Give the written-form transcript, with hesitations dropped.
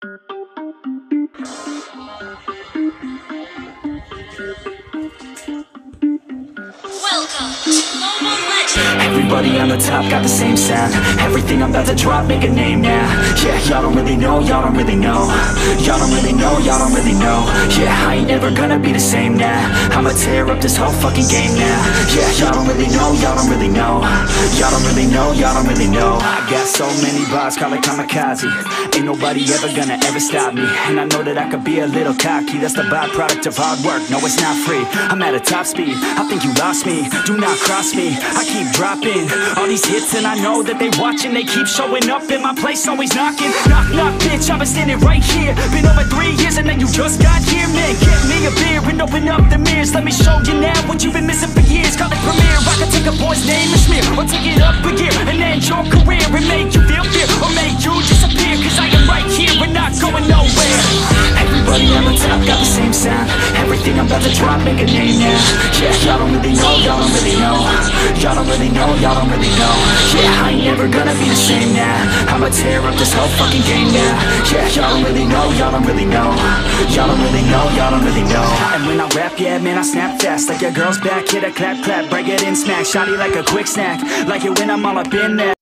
Welcome to Mobile Legends! Everybody on the top got the same sound. Everything I'm about to drop, make a name now. Yeah, y'all don't really know, y'all don't really know. Y'all don't really know, y'all don't really know. Yeah, I ain't never gonna be the same now. I'ma tear up this whole fucking game now. Yeah, y'all don't really know, y'all don't really know. Y'all don't really know, y'all don't really know. I got so many bars, call it kamikaze. Ain't nobody ever gonna ever stop me. And I know that I could be a little cocky. That's the byproduct of hard work, no it's not free. I'm at a top speed, I think you lost me. Do not cross me, I keep dropping all these hits and I know that they watching. They keep showing up in my place, always knocking. Knock, knock, bitch, I've been standing right here. Been over 3 years and then you just got here. Man, get me a beer and open up the mirrors. Let me show you now what you've been missing for years. Call it premiere, I can take a boy's name and smear, or take it up a gear and end your career and make you feel fear, or make you disappear. Cause I am right here, we're not going nowhere. Everybody on the top got the same sound. Everything I'm about to drop, make a name now. Yeah, y'all don't really know, y'all don't really know. Y'all don't really know, y'all don't really know. Yeah, I ain't never gonna be the same now. I'ma tear up this whole fucking game now. Yeah, y'all don't really know, y'all don't really know. Y'all don't really know, y'all don't really know. And when I rap, yeah, man, I snap fast. Like your girl's back, hit a clap, clap, break it in, smack. Shotty like a quick snack, like it when I'm all up in there.